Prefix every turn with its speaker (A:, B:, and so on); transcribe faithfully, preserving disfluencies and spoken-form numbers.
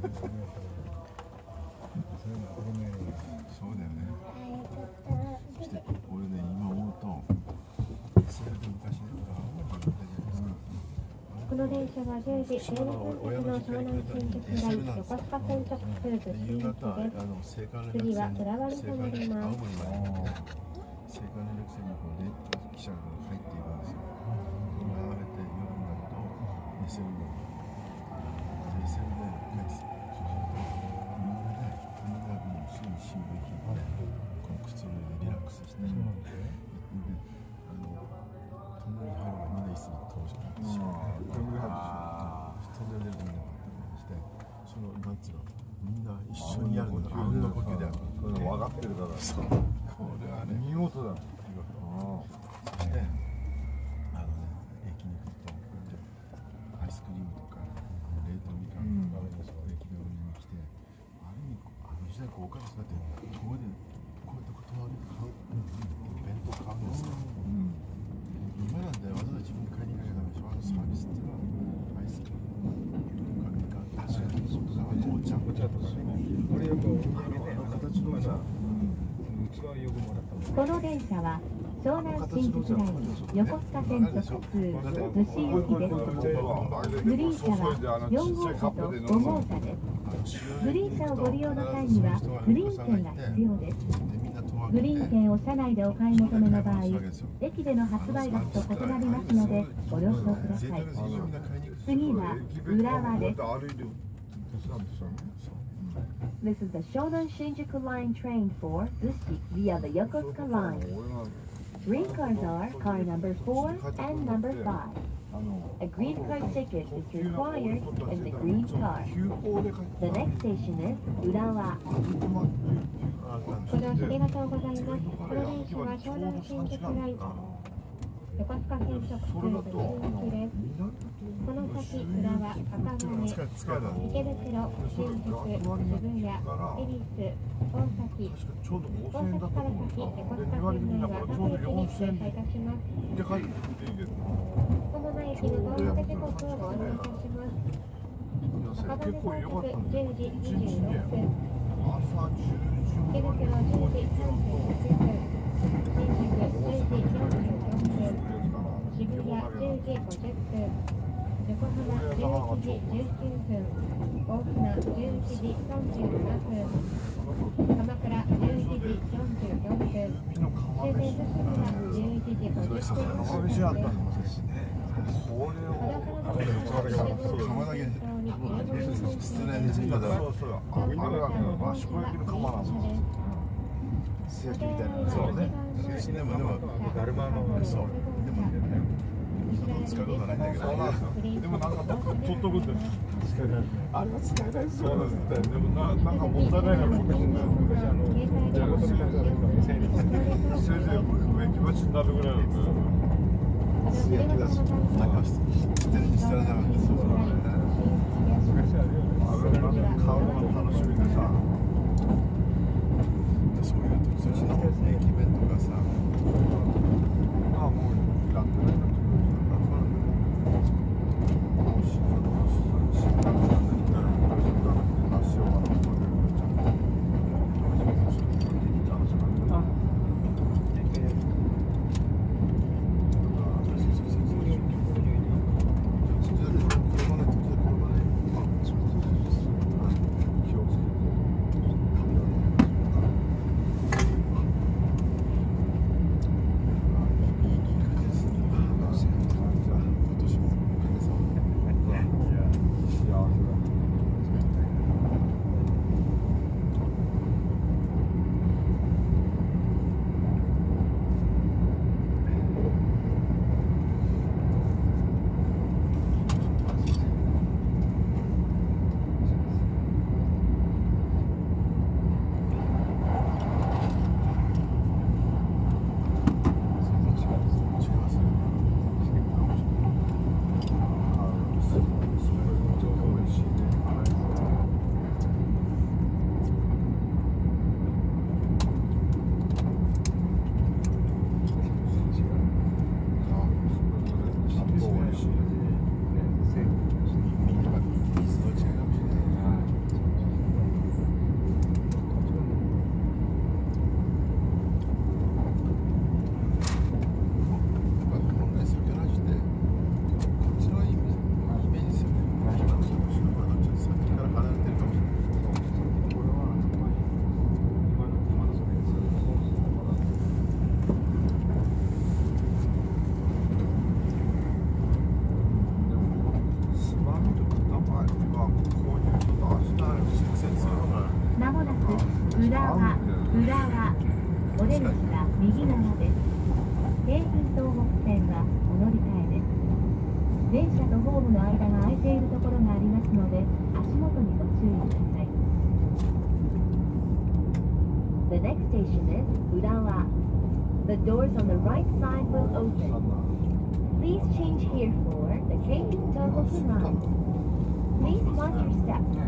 A: そうだよね。そして俺ね今思うとそれで昔ね
B: この電車はじゅうじじゅうにふん発の湘南新宿ライン横須賀線直通逗子行きです。次は浦和に停まります。
A: 青函連絡船にこうね汽車が入っているんですよ。今あえて夜になると目線の目線で帰ってそうするとみんなねみんなもうすぐに新聞引いてこの靴の上でリラックスしてであのトンネルに入ればみんな椅子に通してしまう。トンネル入るとみんなしてそのなんつうのみんな一緒にやるのがあうんの呼吸である。
C: 分かってるから。そう。
A: これはね
C: 見事だ。
A: 見事。そしてあのね駅に行くとアイスクリームとか冷凍みかんとか駅で売りに来てある意味あの時代こうお金使ってここでこういうとこ泊まりで買う弁当買うんですよ。今なんでわざわざ自分で買いに行かなきゃダメでしょ。あのサービスっていうのはアイスクリームとかみかんとか紅茶とかこれよく形のさ
B: この電車は湘南新宿ライン横須賀線直通逗子行きです。グリーン車はよん号車とご号車です。グリーン車をご利用の際にはグリーン券が必要です。グリーン券を車内でお買い求めの場合、駅での発売額と異なりますのでご了承ください。次は浦和です。This is the Shonan Shinjuku Line train for Zushi via the Yokosuka Line. Three cars are car number four and number five. A green card ticket is required in the green car. The next station is Urawa.
D: ご乗車ありがとうございます。この電車は湘南新宿ライン横須賀線直通逗子行きです。この先、浦和、赤羽、池袋、新宿、渋谷、恵比寿、大崎、大崎から先、横須賀線内は各駅に停車いたします。この前駅の到着時刻をご案内いたします。赤羽到着じゅうじにじゅうろっぷん、池袋じゅうじさんじゅうはちふん、新宿じゅうじよんじゅうよんぷん、渋谷じゅうじごじゅっぷん、横浜じゅういちじじゅうきゅうふん、大船じゅういちじさんじゅうななふん、鎌倉じゅういちじよんじゅうよんぷん、終電逗子はじゅういちじごじゅっぷんです。
C: これを
A: 釜だけ失礼ですよ。
C: そうそう。あれはマシコ焼きの釜なんですよ。
A: 素焼きみたいな。そうね。でもでも
C: だるまの
A: そう。でも使うことないんだけど。
C: でもなんか取っとくんだよ。
A: あれは使えないですよ。
C: そうなんです。でもななんかもったいないから僕も昔あのじゃあせいぜい植木鉢になるぐらいなんで。
A: 素焼きだし、なんか捨てるに捨てられなかったですよ。
C: あれなんか買うのが楽しみでさ。
A: そういう時そっちの駅弁とかさ、
C: まあもうやってないんだけど、もし新幹線になるとなしようかなと思ってる。
A: 車
B: は浦和お出口が右側です。京浜東北線はお乗り換えです。電車とホームの間が空いているところがありますので、足元にご注意ください。The next station is Urawa. The doors on the right side will open. Please change here for the Keihun Tohoku line. Please watch your step.